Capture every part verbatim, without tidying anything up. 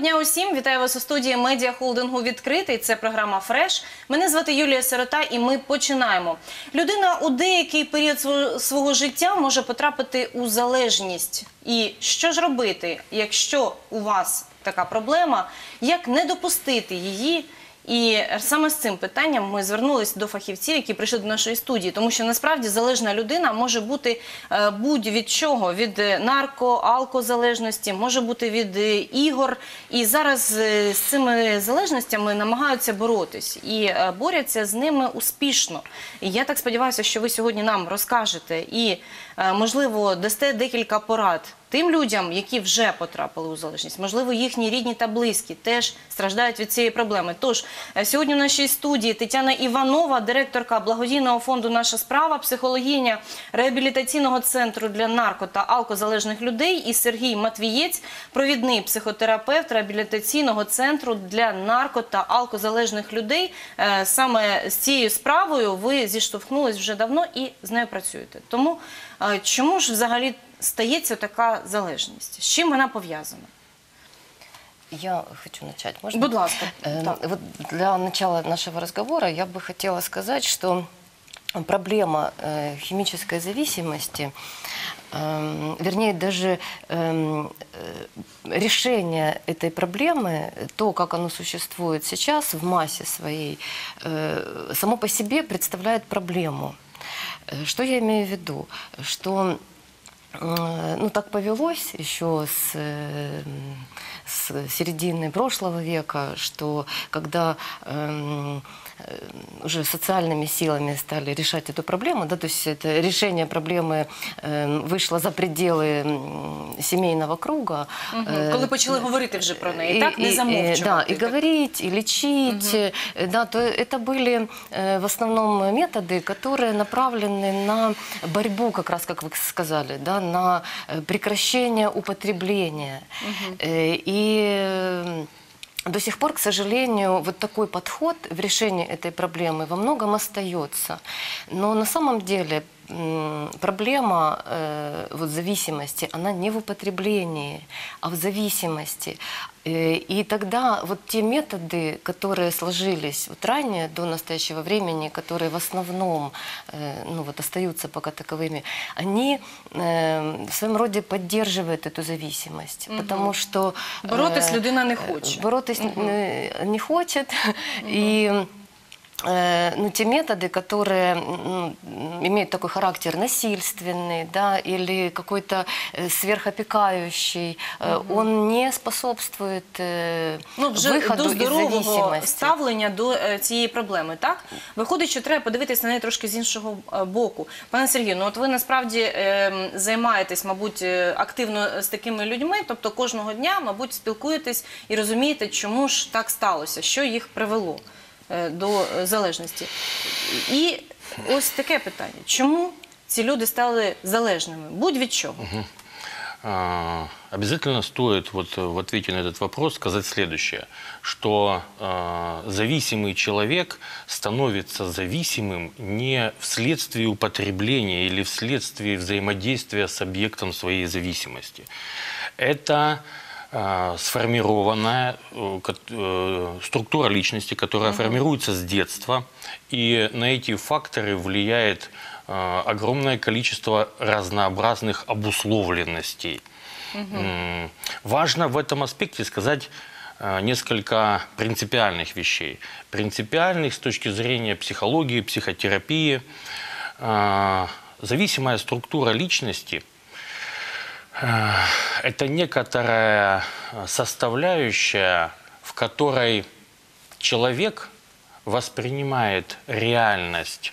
дня усім! Вітаю вас у студії медіахолдингу «Відкритий». Це програма «Фреш». Мене звати Юлія Сирота і ми починаємо. Людина у деякий період свого життя може потрапити у залежність. І що ж робити, якщо у вас така проблема, як не допустити її? І саме з цим питанням ми звернулися до фахівців, які прийшли до нашої студії. Тому що насправді залежна людина може бути будь-від чого. Від нарко, алкозалежності, може бути від ігор. І зараз з цими залежностями намагаються боротись. І борються з ними успішно. І я так сподіваюся, що ви сьогодні нам розкажете і, можливо, дасте декілька порад тим людям, які вже потрапили у залежність. Можливо, їхні рідні та близькі теж страждають від цієї проблеми. Тож, сьогодні в нашій студії Тетяна Іванова, директорка благодійного фонду «Наша справа», психологиня реабілітаційного центру для нарко- та алкозалежних людей, і Сергій Матвієць, провідний психотерапевт реабілітаційного центру для нарко- та алкозалежних людей. Саме з цією справою ви зіштовхнулись вже давно і з нею працюєте. Тому чому ж взагалі стається така залежність? З чим вона пов'язана? Я хочу начать. Можно? Будь ласка. Э, вот для начала нашего разговора я бы хотела сказать, что проблема э, химической зависимости, э, вернее, даже э, решение этой проблемы, то, как оно существует сейчас в массе своей, э, само по себе представляет проблему. Что я имею в виду? Что ну, так повелось еще с, с середины прошлого века, что когда э, уже социальными силами стали решать эту проблему, да, то есть это решение проблемы э, вышло за пределы семейного круга. Угу. Э, Коли почали говорити вже про неї, так, не замовчувати. Да, и говорить, и лечить, угу. Да, то это были э, в основном методы, которые направлены на борьбу, как раз, как вы сказали, да, на прекращение употребления. Угу. Э, и до сих пор, к сожалению, вот такой подход в решении этой проблемы во многом остается. Но на самом деле проблема э, вот, зависимости, она не в употреблении, а в зависимости. И тогда вот те методы, которые сложились вот ранее, до настоящего времени, которые в основном э, ну, вот, остаются пока таковыми, они э, в своем роде поддерживают эту зависимость. Угу. Потому что... Э, Боротись людина не хочет. Боротись угу. не хочет. Угу. И... Ну, те методы, которые ну, имеют такой характер насильственный, да, или какой-то сверхопекающий, угу. он не способствует ну, виходу із зависимості. Ставлення до цієї проблеми, так? Виходить, що треба подивитися на неї трошки з іншого боку. Пане Сергію, ну от ви насправді е, займаєтесь, мабуть, активно з такими людьми, тобто кожного дня, мабуть, спілкуєтесь і розумієте, чому ж так сталося, що їх привело до залежності. І ось таке питання. Чому ці люди стали залежними? Будь від чого. Угу. А, обязательно стоит вот в ответе на этот вопрос сказать следующее, что а, зависимый человек становится зависимым не вследствие употребления или вследствие взаимодействия с объектом своей зависимости. Это сформированная структура личности, которая угу. формируется с детства, и на эти факторы влияет огромное количество разнообразных обусловленностей. Угу. Важно в этом аспекте сказать несколько принципиальных вещей. Принципиальных с точки зрения психологии, психотерапии. Зависимая структура личности – это некоторая составляющая, в которой человек воспринимает реальность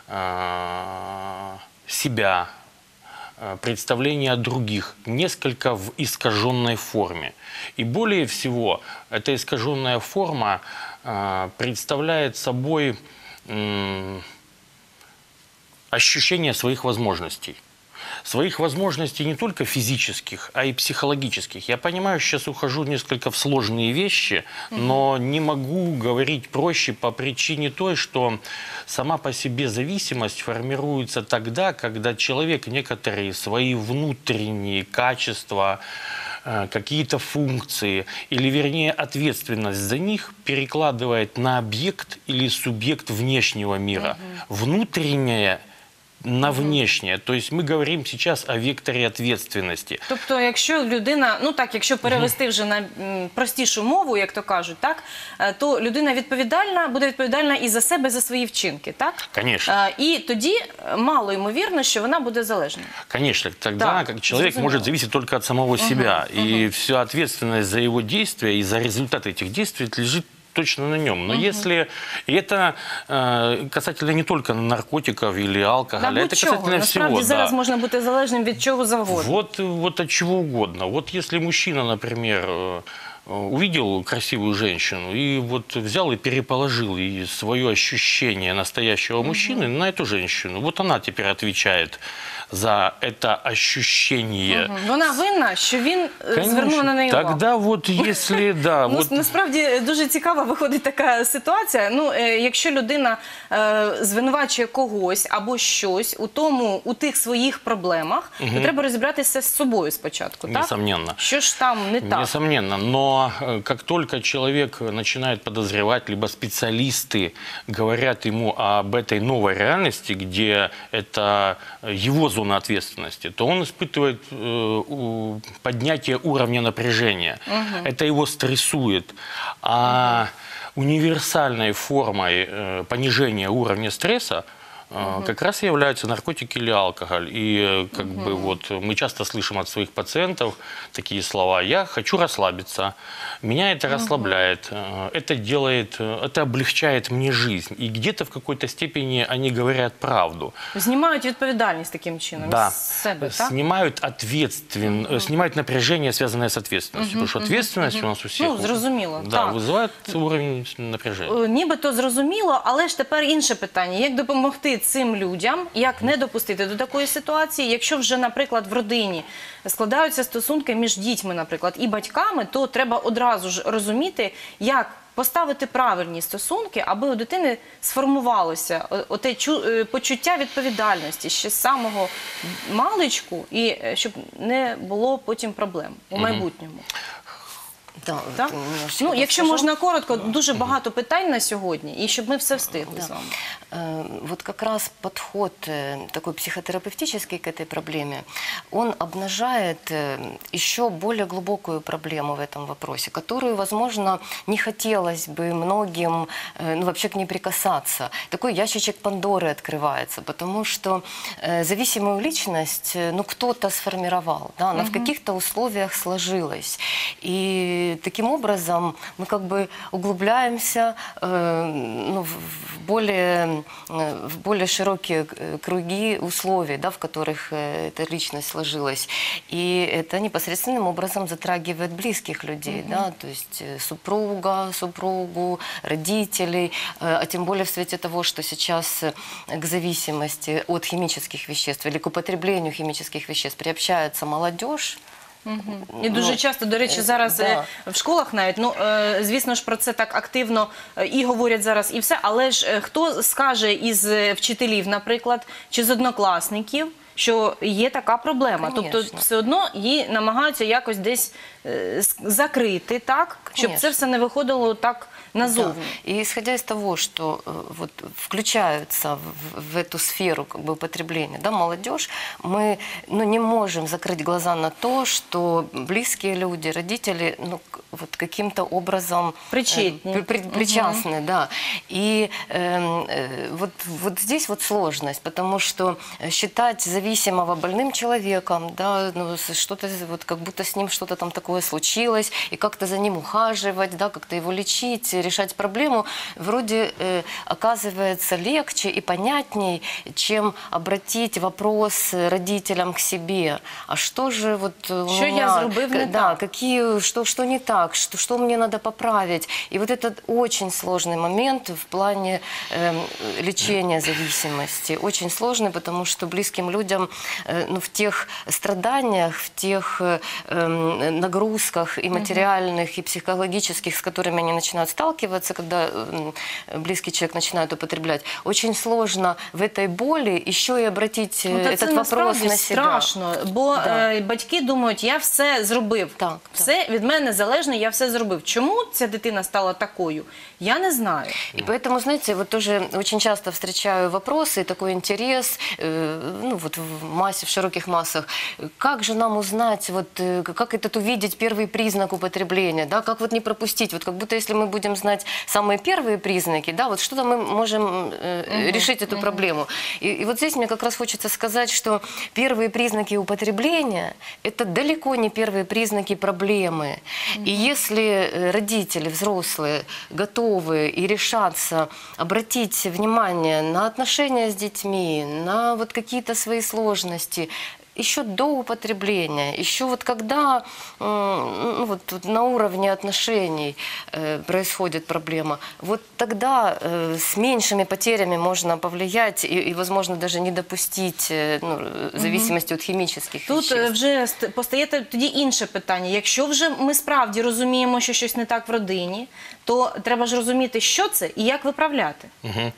себя, представление о других несколько в искаженной форме. И более всего, эта искаженная форма представляет собой ощущение своих возможностей. Своих возможностей не только физических, а и психологических. Я понимаю, сейчас ухожу несколько в сложные вещи, но не могу говорить проще по причине той, что сама по себе зависимость формируется тогда, когда человек некоторые свои внутренние качества, э, какие-то функции, или вернее ответственность за них перекладывает на объект или субъект внешнего мира. Внутреннее на внешнє. Тобто ми говоримо зараз о векторі відповідальності. Тобто, якщо людина, ну так, якщо перевести вже на м, простішу мову, як то кажуть, так, е, то людина відповідальна, буде відповідальна і за себе, і за свої вчинки, так? Конечно. Е, І тоді е, мало ймовірно, що вона буде залежною. Конечно, тогда Да, как человек зрозуміло. может зависеть только от самого себя. И вся ответственность за его действия и за результаты этих действий лежит точно на нем. Но если и это э, касательно не только наркотиков или алкоголя, Да, это будь-чого. касательно Насправді всего. зараз Да. можна бути залежним від чого завгодно. Вот, вот от чего угодно. Вот если мужчина, например, э, увидел красивую женщину и вот взял и переположил и свое ощущение настоящего мужчины на эту женщину, вот она теперь отвечает за это ощущение. Вона винна, що він е, Конечно. звернув на неї увагу. Тогда вот если, да, Ну, вот насправді дуже цікава виходить така ситуація. Ну, е, якщо людина е, звинувачує когось або щось у тому, у тих своїх проблемах, то треба розібратися з собою спочатку, так? Несомненно. Що ж там не так? Несомненно, но э, как только человек начинает подозревать, либо специалисты говорят ему об этой новой реальности, где это его зона ответственности, то он испытывает э, у- поднятие уровня напряжения. Это его стрессует. А универсальной формой э, понижения уровня стресса э, как раз и являются наркотики или алкоголь. И э, как бы вот мы часто слышим от своих пациентов такие слова: «Я хочу расслабиться, меня это расслабляет, э, это делает, э, это облегчает мне жизнь». И где-то в какой-то степени они говорят правду. Знімають відповідальність таким чином Да, з себе, так? снимают ответствен... э, снимают напряжение, связанное с ответственностью. Потому что ответственность у нас у всех Ну, зрозуміло, да, так. вызывает уровень напряжения. Е, Нібито зрозуміло, але ж тепер інше питання. Як допомогти цим людям, як не допустити до такої ситуації, якщо вже, наприклад, в родині складаються стосунки між дітьми, наприклад, і батьками, то треба одразу ж розуміти, як поставити правильні стосунки, аби у дитини сформувалося о- оте чу- е, почуття відповідальності ще з самого маличку, і е, щоб не було потім проблем у майбутньому. Да, Так? вот немножечко Ну, якщо расскажу. можна коротко, дуже багато питань на сьогодні, і щоб ми все встигли з вами. Э, Вот как раз подход э, такой психотерапевтический к этой проблеме, он обнажает э, еще более глубокую проблему в этом вопросе, которую, возможно, не хотелось бы многим э, ну, вообще к ней прикасаться. Такой ящичек Пандоры открывается, потому что э, зависимую личность э, ну, кто-то сформировал, да, она в каких-то условиях сложилась. И таким образом мы как бы углубляемся э, ну, в в более, э, в более широкие э, круги условий, да, в которых э, эта личность сложилась. И это непосредственным образом затрагивает близких людей, да, то есть э, супруга, супругу, родителей, э, а тем более в свете того, что сейчас э, к зависимости от химических веществ или к употреблению химических веществ приобщается молодежь. І дуже Ну, часто, до речі, е, зараз да. е, в школах навіть, ну, е, звісно ж, про це так активно е, і говорять зараз, і все, але ж е, хто скаже із е, вчителів, наприклад, чи з однокласників, що є така проблема. Тобто Конечно. все одно її намагаються якось десь е, с- закрити, так, щоб це Конечно. все не виходило так назовні. Да. И исходя из того, что э, вот, включаются в, в эту сферу как бы, употребления, да, молодежь, мы ну, не можем закрыть глаза на то, что близкие люди, родители ну, к- вот, каким-то образом э, Причетны. при- при- причастны. Да. И эм, э, вот, вот здесь вот сложность, потому что считать зависимого больным человеком, да, ну, с- что-то вот как будто с ним что-то там такое случилось, и как-то за ним ухаживать, да, как-то его лечить, решать проблему, вроде э, оказывается легче и понятней, чем обратить вопрос родителям к себе. А что же вот у Що я меня, зробив не да, так? какие, что, что не так, что, что мне надо поправить. И вот этот очень сложный момент в плане э, лечения зависимости. Очень сложный, потому что близким людям э, ну, в тех страданиях, в тех э, э, нагрузках и материальных, и психо психологических, с которыми они начинают сталкиваться, когда м, близкий человек начинает употреблять, очень сложно в этой боли еще и обратить э, Ну, та этот це вопрос насправді на себя. страшно, бо Да. е, батьки думають, я все зробив, Так, все від мене залежне, я все зробив. Чому ця дитина стала такою? Я не знаю. И поэтому, знаете, вот тоже очень часто встречаю вопросы, такой интерес, э, ну вот в массе, в широких массах, как же нам узнать, вот, э, как этот увидеть первый признак употребления, да, как вот не пропустить, вот как будто если мы будем знать самые первые признаки, да, вот что-то мы можем э, решить эту проблему. И, и вот здесь мне как раз хочется сказать, что первые признаки употребления – это далеко не первые признаки проблемы. И если э, родители, взрослые, готовы и решатся обратить внимание на отношения с детьми, на вот какие-то свои сложности, еще до употребления, еще вот когда м, ну, вот на уровне отношений э, происходит проблема, вот тогда э, с меньшими потерями можно повлиять и, и возможно, даже не допустить э, ну, зависимости от химических Тут веществ. е, вже ст- постає те- тоді інше питання. Якщо вже ми справді розуміємо, що щось не так в родині, то треба ж розуміти, що це і як виправляти. Мгм.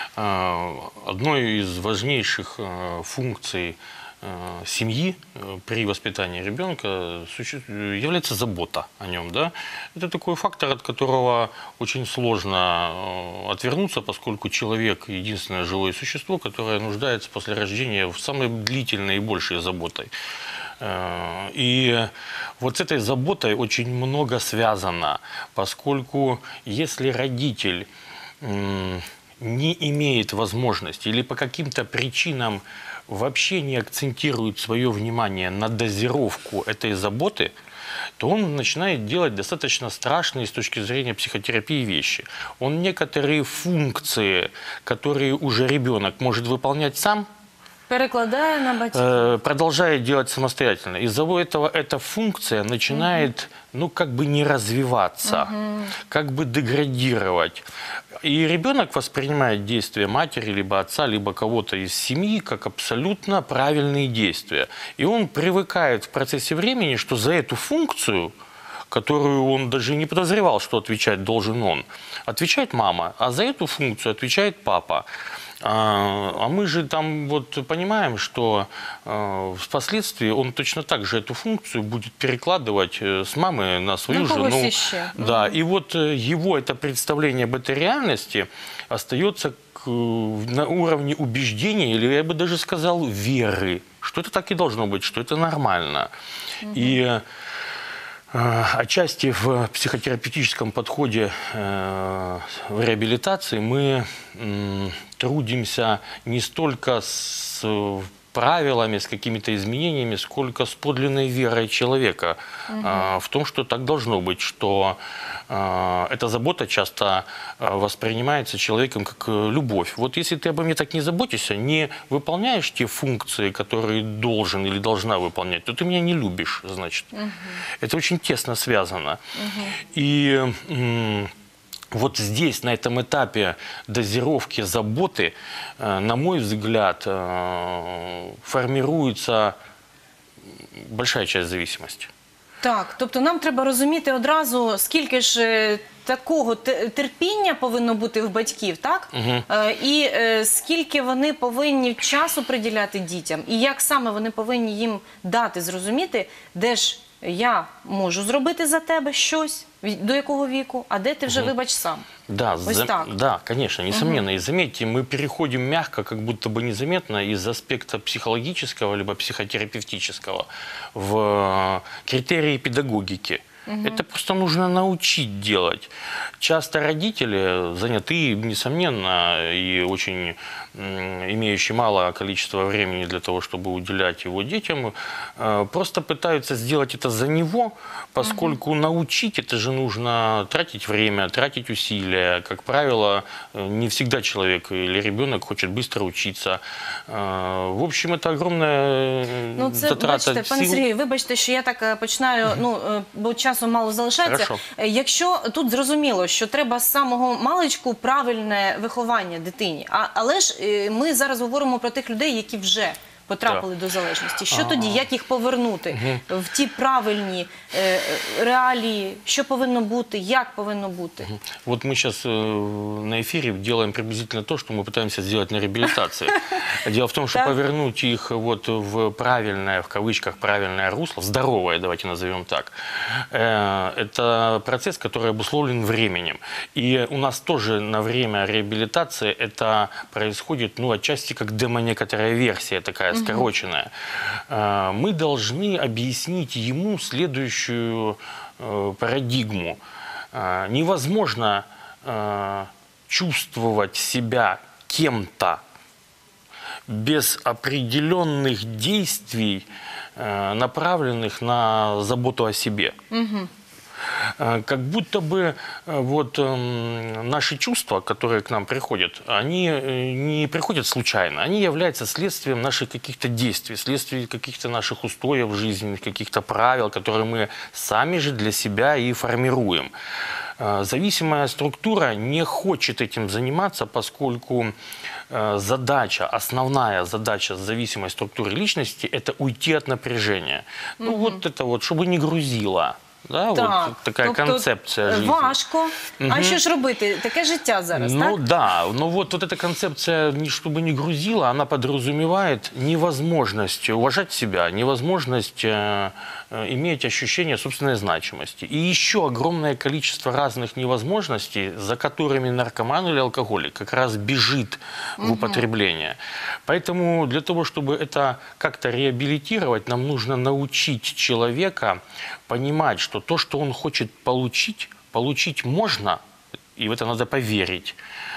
А, Одной из важнейших а, функций а, семьи а, при воспитании ребенка суще- является забота о нем. Да? Это такой фактор, от которого очень сложно а, отвернуться, поскольку человек – единственное живое существо, которое нуждается после рождения в самой длительной и большей заботой. Э, И вот с этой заботой очень много связано, поскольку если родитель м, не имеет возможности или по каким-то причинам вообще не акцентирует свое внимание на дозировку этой заботы, то он начинает делать достаточно страшные с точки зрения психотерапии вещи. Он некоторые функции, которые уже ребенок может выполнять сам, Перекладає на батьків. э, продолжает делать самостоятельно. Из-за этого эта функция начинает, ну, как бы не развиваться, как бы деградировать. И ребенок воспринимает действия матери, либо отца, либо кого-то из семьи как абсолютно правильные действия. И он привыкает в процессе времени, что за эту функцию, которую он даже не подозревал, что отвечать должен он, отвечает мама, а за эту функцию отвечает папа. А, а мы же там вот понимаем, что э, впоследствии он точно так же эту функцию будет перекладывать э, с мамы на свою На когось жену. іще. Да, и вот э, его это представление об этой реальности остается к, э, на уровне убеждения, или я бы даже сказал веры, что это так и должно быть, что это нормально. И э, отчасти в психотерапевтическом подходе э, в реабилитации мы м, трудимся не столько с э, правилами, с какими-то изменениями, сколько с подлинной верой человека э, в том, что так должно быть, что э, эта забота часто э, воспринимается человеком как э, любовь. Вот если ты обо мне так не заботишься, не выполняешь те функции, которые должен или должна выполнять, то ты меня не любишь, значит. Это очень тесно связано. И м, вот здесь, на этом этапе дозировки заботы, э, на мой взгляд, э, формируется большая часть зависимости. Так, тобто нам треба розуміти одразу, скільки ж е, такого те- терпіння повинно бути в батьків, так? Е, І е, скільки вони повинні часу приділяти дітям, і як саме вони повинні їм дати зрозуміти, де ж я можу зробити за тебе щось, від- до якого віку, а де ти вже, вибач, сам. Да, Вот за- так. да, конечно, несомненно. И заметьте, мы переходим мягко, как будто бы незаметно из аспекта психологического либо психотерапевтического в э, критерии педагогики. Это просто нужно научить делать. Часто родители, занятые, несомненно, и очень м, имеющие малое количество времени для того, чтобы уделять его детям, э, просто пытаются сделать это за него, поскольку научить это же нужно тратить время, тратить усилия. Как правило, э, не всегда человек или ребенок хочет быстро учиться. Э, В общем, это огромная э, Ну, це, затрата бачите, пане сил. Сергію, вибачте, що я так е, починаю, ну, е, бо часу мало залишається. Хорошо. Е, Якщо тут зрозуміло, що треба з самого маличку правильне виховання дитині, а, але ж е, ми зараз говоримо про тих людей, які вже потрапили до залежності. Що тоді? Як їх повернути в ті правильні е, реалії? Що повинно бути? Як повинно бути? Вот мы сейчас на эфире делаем приблизительно то, что мы пытаемся сделать на реабилитации. Дело в том, что Так. повернуть их вот в правильное, в кавычках, правильное русло, здоровое, давайте назовем так, э, это процесс, который обусловлен временем. И у нас тоже на время реабилитации это происходит, ну, отчасти как демо-некоторая версия, такая скороченная. Э, Мы должны объяснить ему следующую э, парадигму. Э, Невозможно э, чувствовать себя кем-то без определенных действий, э, направленных на заботу о себе. Э, Как будто бы э, вот эм, наши чувства, которые к нам приходят, они э, не приходят случайно, они являются следствием наших каких-то действий, следствием каких-то наших устоев жизненных, каких-то правил, которые мы сами же для себя и формируем. Э, Зависимая структура не хочет этим заниматься, поскольку э, задача, основная задача зависимой структуры личности – это уйти от напряжения. Ну вот это вот, чтобы не грузило. Да, Так, вот такая тобто, концепция жизни. Важко. А що ж робити? Таке життя зараз, Ну так? да, но вот, вот эта концепция, не- чтобы не грузила, она подразумевает невозможность уважать себя, невозможность э, э, иметь ощущение собственной значимости. И еще огромное количество разных невозможностей, за которыми наркоман или алкоголик как раз бежит в употребление. Поэтому для того, чтобы это как-то реабилитировать, нам нужно научить человека понимать, что то, что он хочет получить, получить можно, и в это надо поверить,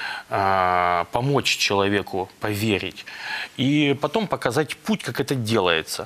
а, помочь человеку поверить, и потом показать путь, как это делается.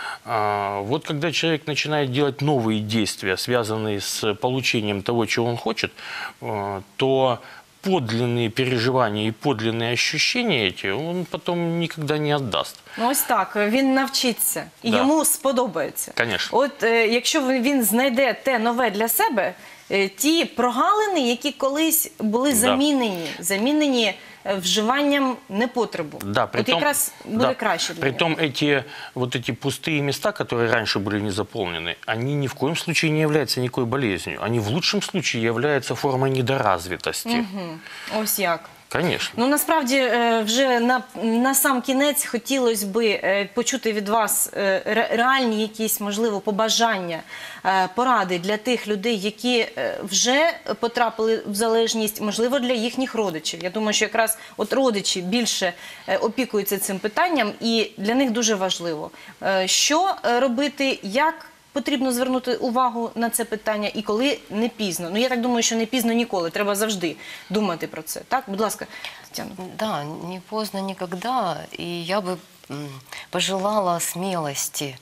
А, Вот когда человек начинает делать новые действия, связанные с получением того, чего он хочет, а, то подлинные переживания и подлинные ощущения эти он потом никогда не отдаст. Ну ось так, він навчиться і Да. йому сподобається. Конечно. От е, якщо він- він знайде те нове для себе, е, ті прогалини, які колись були Да. замінені, замінені е, вживанням непотребу. Да, От якраз буде да, краще для притом нього. эти, вот эти пустые места, которые раньше были не заполнены, они ни в коем случае не являются никакой болезнью. Они в лучшем случае являются формой недоразвитости. Ось як. Конечно. Ну, насправді, е, вже на, на сам кінець хотілося би е, почути від вас е, ре- реальні якісь, можливо, побажання, е, поради для тих людей, які е, вже потрапили в залежність, можливо, для їхніх родичів. Я думаю, що якраз от родичі більше е, опікуються цим питанням, і для них дуже важливо, е, що е, робити, як потрібно звернути увагу на це питання і коли не пізно. Ну, я так думаю, що не пізно ніколи. Треба завжди думати про це. Так? Будь ласка, Тетяно. Да, не поздно никогда. И я бы м, пожелала смелости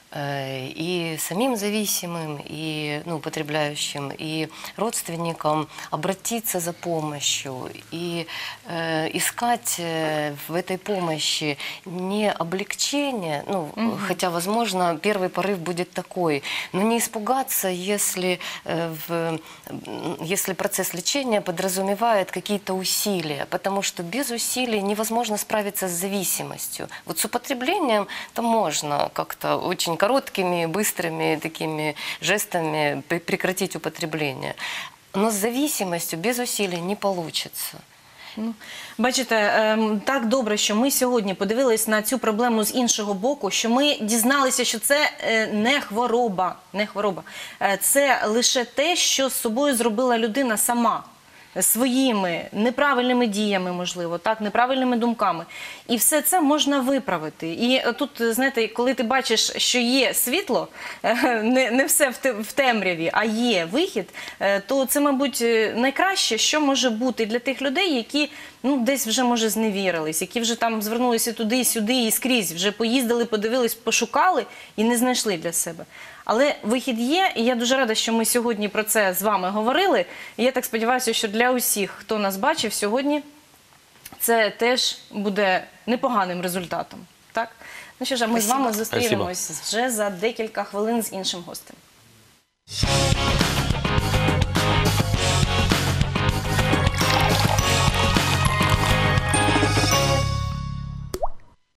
э, и самим зависимым, и ну, употребляющим, и родственникам обратиться за помощью и э, искать э, в этой помощи не облегчение, ну, хотя, возможно, первый порыв будет такой, но не испугаться, если, э, в, м, если процесс лечения подразумевает какие-то усилия, потому что без усилий невозможно справиться с зависимостью. Вот с употреблением то можно как-то очень короткими, быстрыми такими жестами пре- прекратить употребление. Но с зависимостью без усилий не получится. Ну, бачите, ем, так добре, що ми сьогодні подивились на цю проблему з іншого боку, що ми дізналися, що це е, не хвороба, не хвороба. Е, Це лише те, що з собою зробила людина сама. Своїми неправильними діями, можливо, так, неправильними думками. І все це можна виправити. І тут, знаєте, коли ти бачиш, що є світло, е, не, не все в те- в темряві, а є вихід, е, то це, мабуть, найкраще, що може бути для тих людей, які ну, десь вже, може, зневірились, які вже там звернулися туди, сюди і скрізь, вже поїздили, подивились, пошукали і не знайшли для себе. Але вихід є, і я дуже рада, що ми сьогодні про це з вами говорили. І я так сподіваюся, що для усіх, хто нас бачив сьогодні, це теж буде непоганим результатом. Так? Ну що ж, а ми з вами Спасибо. зустрінемось вже за декілька хвилин з іншим гостем.